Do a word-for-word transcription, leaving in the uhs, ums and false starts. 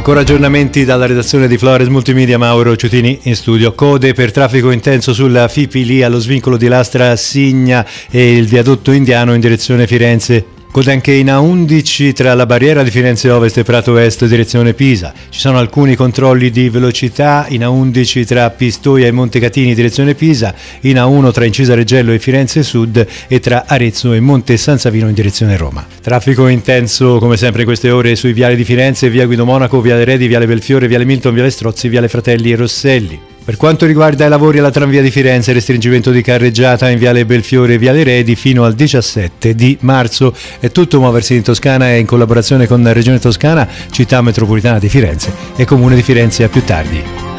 Ancora aggiornamenti dalla redazione di Flores Multimedia, Mauro Ciutini in studio. Code per traffico intenso sulla Fipili allo svincolo di Lastra Signa e il viadotto indiano in direzione Firenze. Code anche in A undici tra la barriera di Firenze Ovest e Prato Est direzione Pisa. Ci sono alcuni controlli di velocità in A undici tra Pistoia e Montecatini direzione Pisa, in A uno tra Incisa Reggello e Firenze Sud e tra Arezzo e Monte San Savino in direzione Roma. Traffico intenso come sempre in queste ore sui viali di Firenze, via Guido Monaco, viale Redi, viale Belfiore, viale Milton, viale Strozzi, viale Fratelli e Rosselli. Per quanto riguarda i lavori alla tramvia di Firenze, restringimento di carreggiata in viale Belfiore e viale Redi fino al diciassette di marzo. È tutto. Muoversi in Toscana e in collaborazione con Regione Toscana, Città Metropolitana di Firenze e Comune di Firenze. A più tardi.